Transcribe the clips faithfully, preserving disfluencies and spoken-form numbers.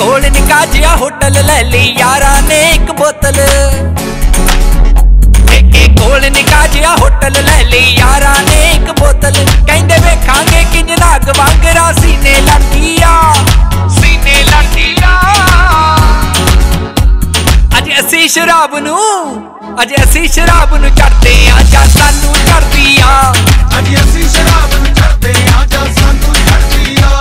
कोल निका जिहा होटल ले ली यारा ने एक बोतल। के कोल निका जिहा होटल ले ली यारा ने एक बोतल। कहंदे वेखांगे किंज नाग वांगरा सीने लड़दी आ सीने लड़दी आ। अज असी शराब नू अज असी शराब नू चढ़दे आ जा सानू चढ़दी आ। अज असी शराब नू चढ़दे आ जा सानू चढ़दी आ।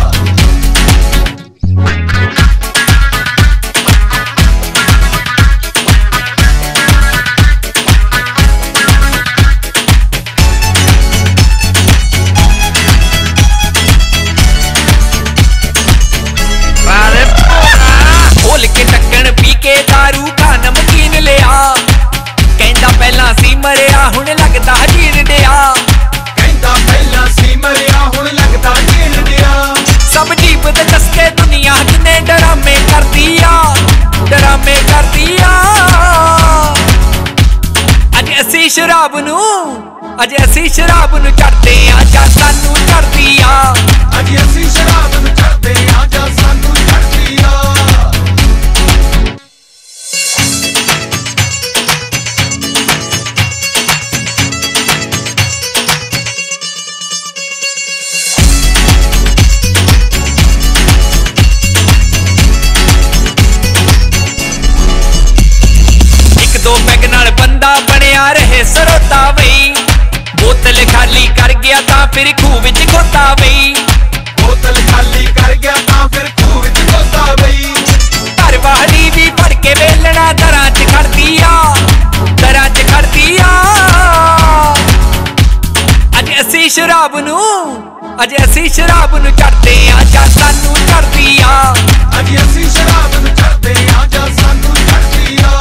खोल के ढक्कन पी के दारू का नमकीन लिया। कहंदा पहला सी मरिया हुण लगदा जीण दिया। कहंदा पहला सी मरिया हुण लगदा जीण दिया। सब जीप ते चस्के दुनिया किन्ने डरामे करदी आ डरामे करदी आ। अज असी शराब नू अज असी शराब नू चढ़दे आ जा सानू चढ़दी आ। अज असी शराब नू चढ़दे आ जा सानू चढ़दी आ। दो पैग नाल बंदा बनया रहे सरोता बई। बोतल खाली कर गया तां फिर खूह विच खोता बई। बोतल खाली कर गया तां फिर खूह विच खोता बई। घर वाली भी फड़ के वेलना दरां च खड़दी आ दरां च खड़दी आ। अज असी शराब नू अज असी शराब नू चढ़दे आ जा सानू चढ़दी आ। अज असी शराब नू चढ़दे आ जा सानू चढ़दी आ।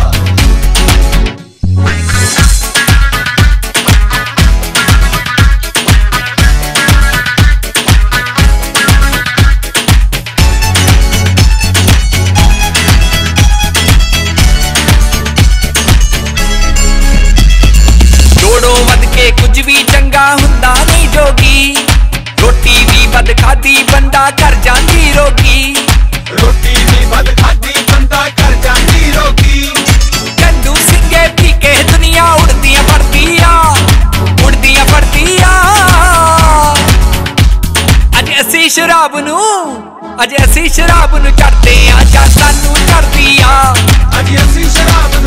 कुछ भी चंगा हुंदा नहीं जोगी। रोटी भी बद खादी बंदा कर जांदी रोगी। रोटी भी बद खादी बंदा कर जांदी रोगी। कंडू सिंगे पी के दुनिया उड़दियां पड़दी आ उड़दियां पड़दी आ। अज असी शराब नू अज असी शराब नू चढ़दे आ जा सानू चढ़दी आ। अज असी शराब